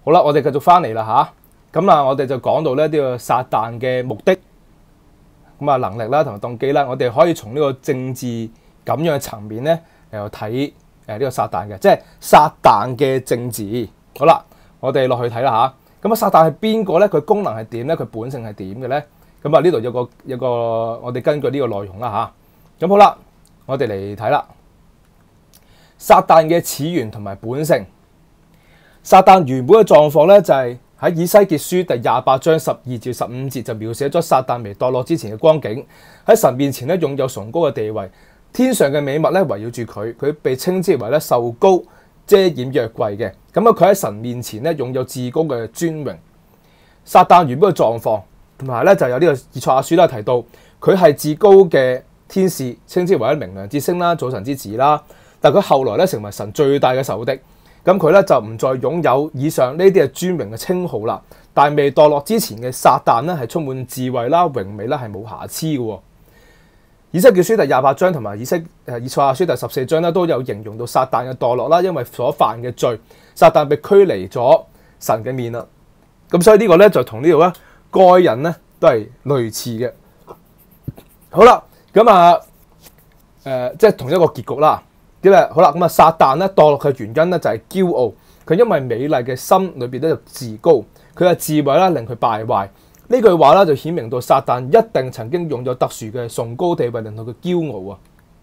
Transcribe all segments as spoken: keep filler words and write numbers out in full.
好啦，我哋繼續翻嚟啦吓，咁啊，我哋就講到咧呢個撒旦嘅目的，咁啊能力啦同埋動機啦，我哋可以從呢個政治咁樣嘅層面咧嚟睇誒呢個撒旦嘅，即係撒旦嘅政治。好啦，我哋落去睇啦吓，咁啊撒旦係邊個咧？佢功能係點咧？佢本性係點嘅咧？咁啊呢度有個有個我哋根據呢個內容啦吓，咁好啦，我哋嚟睇啦，撒旦嘅始源同埋本性。撒旦原本嘅狀況咧，就係喺以西結書第廿八章十二至十五節就描寫咗撒旦未墮落之前嘅光景。喺神面前咧，擁有崇高嘅地位，天上嘅美物咧圍繞住佢，佢被稱之為咧受膏遮掩約櫃嘅。咁啊，佢喺神面前咧擁有至高嘅尊榮。撒旦原本嘅狀況，同埋咧就有呢個以賽亞書啦提到，佢係至高嘅天使，稱之為明亮之星啦、早晨之子啦。但係佢後來咧成為神最大嘅仇敵。咁佢咧就唔再擁有以上呢啲嘅尊榮嘅稱號啦。但係未墮落之前嘅撒旦咧係充滿智慧啦、榮美啦，係冇瑕疵嘅。以西結書第廿八章同埋以西誒以賽亞書第十四章咧都有形容到撒旦嘅墮落啦，因為所犯嘅罪，撒旦被驅離咗神嘅面啦。咁所以呢個咧就同呢度咧該人咧都係類似嘅。好啦，咁啊誒即係同一個結局啦。咁啊，好啦，咁啊，撒旦咧墮落嘅原因咧就係驕傲，佢因為美麗嘅心裏邊咧就自高，佢嘅智慧咧令佢敗壞。呢句話咧就顯明到撒旦一定曾經擁有特殊嘅崇高地位，令到佢驕傲啊。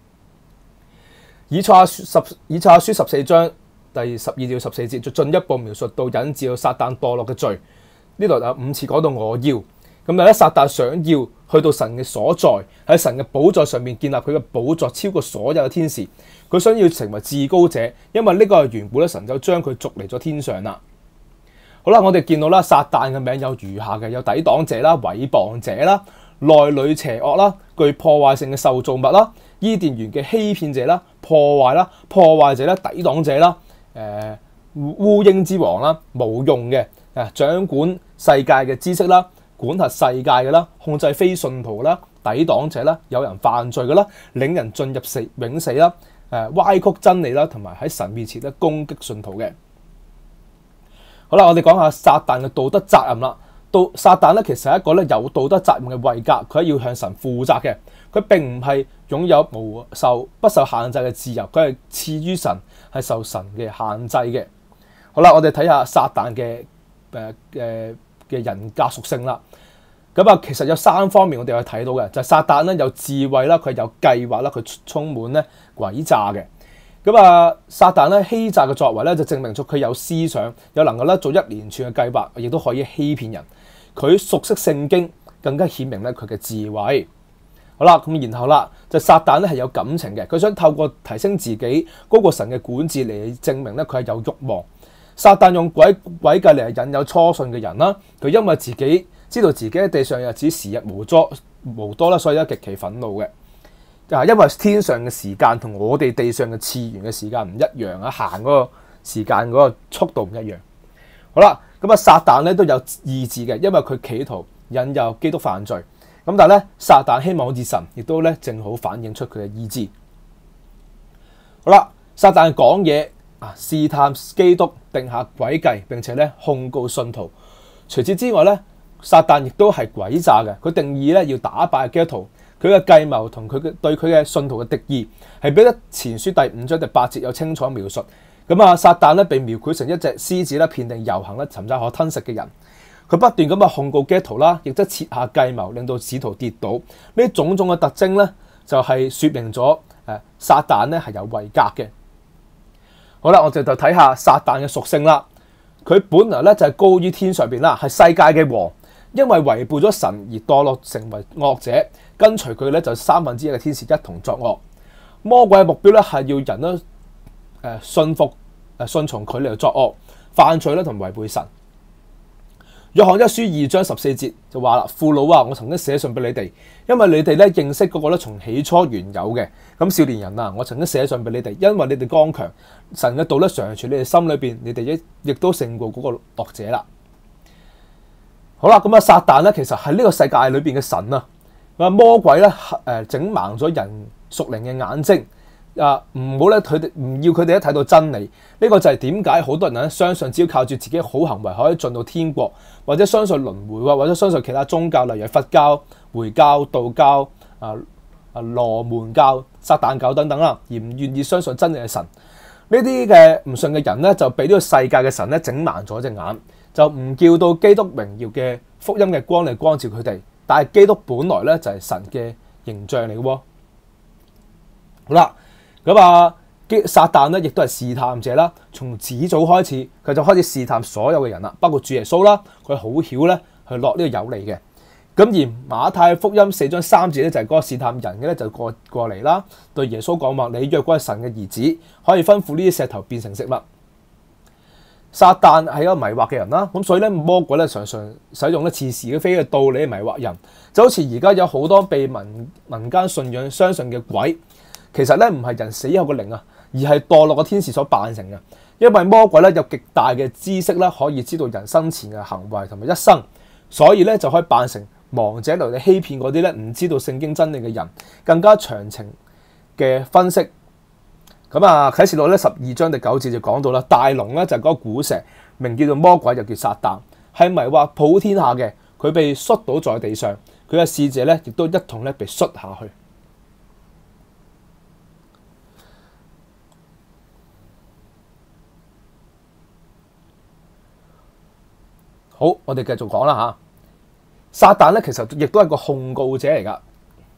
以賽亞書十以賽亞書十四章第十二至十四節就進一步描述到引致到撒旦墮落嘅罪。呢度有五次講到我要，咁啊咧撒旦想要去到神嘅所在，喺神嘅寶座上面建立佢嘅寶座，超過所有嘅天使。佢想要成為至高者，因為呢個係原本咧神就將佢逐離咗天上啦。好啦，我哋見到啦，撒旦嘅名有如下嘅，有抵擋者啦、毀謗者啦、內裏邪惡啦、具破壞性嘅受造物啦、伊甸園嘅欺騙者啦、破壞啦、破壞者啦、抵擋者啦、誒烏蠅之王啦、冇用嘅誒掌管世界嘅知識啦、管轄世界嘅啦、控制非信徒啦、抵擋者啦、有人犯罪嘅啦、領人進入死永死啦。誒歪曲真理啦，同埋喺神面前咧攻擊信徒嘅。好啦，我哋講下撒旦嘅道德責任啦。到撒旦咧，其實係一個咧有道德責任嘅位格，佢係要向神負責嘅。佢並唔係擁有無受不受限制嘅自由，佢係賜於神，係受神嘅限制嘅。好啦，我哋睇下撒旦嘅誒誒嘅人格屬性啦。咁啊，其實有三方面我哋有睇到嘅，就係、是、撒旦咧有智慧啦，佢有計劃啦，佢充滿咧詭詐嘅。咁啊，撒旦咧欺詐嘅作為咧，就證明咗佢有思想，有能夠咧做一連串嘅計劃，亦都可以欺騙人。佢熟悉聖經，更加顯明咧佢嘅智慧。好啦，咁然後啦，就撒旦咧係有感情嘅，佢想透過提升自己高過神嘅管治嚟證明咧佢係有慾望。撒旦用詭詭計嚟引誘初信嘅人啦，佢因為自己知道自己喺地上日子時日無多無多啦，所以咧極其憤怒嘅。啊，因為天上嘅時間同我哋地上嘅次元嘅時間唔一樣啊，行嗰個時間嗰個速度唔一樣。好啦，咁啊，撒旦咧都有意志嘅，因為佢企圖引誘基督犯罪。咁但係咧，撒旦希望好似神，亦都咧正好反映出佢嘅意志。好啦，撒旦講嘢啊，試探基督，定下詭計，並且咧控告信徒。除此之外咧，撒旦亦都係詭詐嘅，佢定義咧要打敗基督徒，佢嘅計謀同佢嘅對佢嘅信徒嘅敵意，係彼得前書第五章第八節有清楚描述。咁啊，撒旦咧被描繪成一隻獅子咧，遍地遊行咧，尋找可吞食嘅人。佢不斷咁啊控告基督徒啦，亦都設下計謀，令到使徒跌倒。呢種種嘅特徵咧，就係說明咗誒撒旦咧係有位格嘅。好啦，我哋就睇下撒旦嘅屬性啦。佢本來咧就係高於天上邊啦，係世界嘅王，因為違背咗神而墮落成為惡者，跟隨佢咧就三分之一嘅天使一同作惡。魔鬼嘅目標咧係要人咧誒信服誒順從佢嚟作惡、犯罪咧同違背神。約翰一書二章十四節就話啦：父老啊，我曾經寫信俾你哋，因為你哋咧認識嗰個咧從起初原有嘅。咁少年人啊，我曾經寫信俾你哋，因為你哋剛強，神嘅道咧常存你哋心裏邊，你哋亦亦都勝過嗰個惡者啦。好啦，咁啊，撒旦咧其實係呢個世界裏邊嘅神啊，啊魔鬼咧誒整盲咗人屬靈嘅眼睛， 啊唔好咧，佢哋唔要佢哋一睇到真理。呢個就係點解好多人咧相信只要靠住自己好行為可以進到天國，或者相信輪迴，或者相信其他宗教，例如佛教、回教、道教、啊啊羅門教、撒旦教等等啦，而唔願意相信真正嘅神。呢啲嘅唔信嘅人咧，就俾呢個世界嘅神咧整盲咗隻眼，就唔叫到基督榮耀嘅福音嘅光嚟光照佢哋。但係基督本來咧就係神嘅形象嚟嘅喎。好啦，咁啊，撒旦咧亦都係試探者啦。從始祖開始，佢就開始試探所有嘅人啦，包括主耶穌啦。佢好曉咧去落呢個有利嘅。咁而馬太福音四章三節咧就係嗰個試探人嘅咧就過過嚟啦，對耶穌講話：你若果係神嘅兒子，可以吩咐呢啲石頭變成食物。撒旦係一個迷惑嘅人啦，咁所以咧魔鬼咧常常使用咧似是而非嘅道理迷惑人，就好似而家有好多被民民間信仰相信嘅鬼，其實咧唔係人死後嘅靈啊，而係墮落嘅天使所扮成嘅。因為魔鬼咧有極大嘅知識啦，可以知道人生前嘅行為同埋一生，所以咧就可以扮成亡者嚟欺騙嗰啲咧唔知道聖經真理嘅人，更加詳情嘅分析。咁啊，啟示錄咧十二章第九節就講到啦，大龍咧就係嗰個古蛇，名叫做魔鬼，又叫撒旦，係迷惑普天下嘅。佢被摔倒在地上，佢嘅使者咧亦都一同咧被摔下去。好，我哋繼續講啦吓。撒旦咧其實亦都係個控告者嚟噶。誒、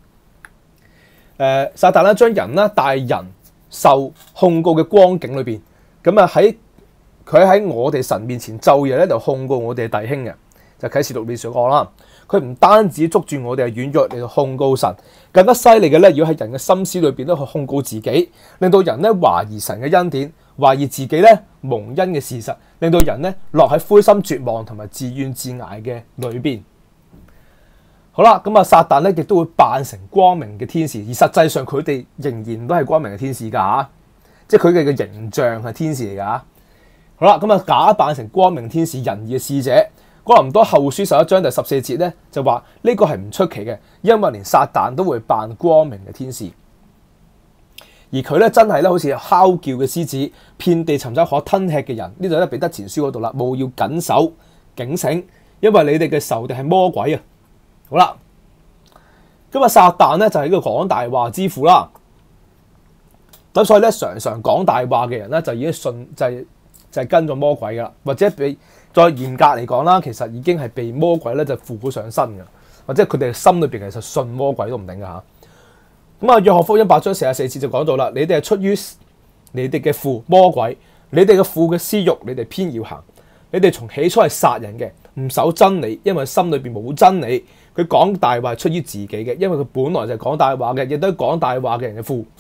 呃，撒旦咧將人咧帶人受控告嘅光景裏邊，咁啊喺佢喺我哋神面前晝夜咧就控告我哋嘅弟兄嘅，就啟示錄裏面所講啦。佢唔單止捉住我哋嘅軟弱嚟到控告神，更加犀利嘅咧，要喺人嘅心思裏邊咧去控告自己，令到人咧懷疑神嘅恩典，懷疑自己咧蒙恩嘅事實，令到人咧落喺灰心絕望同埋自怨自艾嘅裏邊。好啦，咁啊，撒旦咧亦都會扮成光明嘅天使，而實際上佢哋仍然都係光明嘅天使噶吓，即係佢哋嘅形象係天使嚟噶。好啦，咁啊，假扮成光明天使、仁義嘅使者，哥林多後書十一章第十四節咧就話呢個係唔出奇嘅，因為連撒旦都會扮光明嘅天使，而佢咧真係咧好似哮叫嘅獅子，遍地尋找可吞吃嘅人。呢度咧彼得前書嗰度啦，務要謹守警醒，因為你哋嘅仇敵係魔鬼啊。好啦，咁啊，撒旦咧就係呢個講大話之父啦。咁所以咧，常常講大話嘅人咧，就已經信就係、是、就係、是、跟咗魔鬼噶啦，或者被再嚴格嚟講啦，其實已經係被魔鬼咧就附咗上身噶，或者佢哋心裏邊其實信魔鬼都唔定噶吓。咁啊，約翰福音八章四十四節就講到啦，你哋係出於你哋嘅父魔鬼，你哋嘅父嘅私欲，你哋偏要行，你哋從起初係殺人嘅，唔守真理，因為心裏邊冇真理。佢講大話係出於自己嘅，因為佢本來就係講大話嘅，亦都係講大話嘅人嘅父。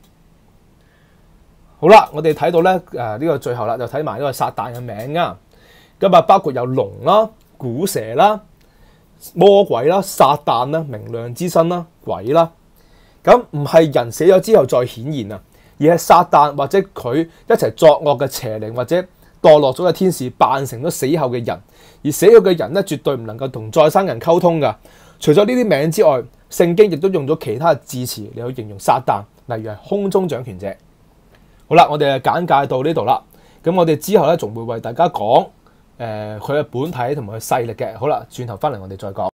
好啦，我哋睇到咧誒呢個最後啦，就睇埋呢個撒旦嘅名啊。咁啊，包括有龍啦、古蛇啦、魔鬼啦、撒旦啦、明亮之身啦、鬼啦。咁唔係人死咗之後再顯現啊，而係撒旦或者佢一齊作惡嘅邪靈或者墮落咗嘅天使扮成咗死後嘅人，而死後嘅人咧絕對唔能夠同再生人溝通噶。除咗呢啲名之外，聖經亦都用咗其他嘅字詞嚟去形容撒旦，例如係空中掌權者。好啦，我哋簡介到呢度啦。咁我哋之後咧仲會為大家講誒佢嘅本體同埋佢勢力嘅。好啦，轉頭翻嚟我哋再講。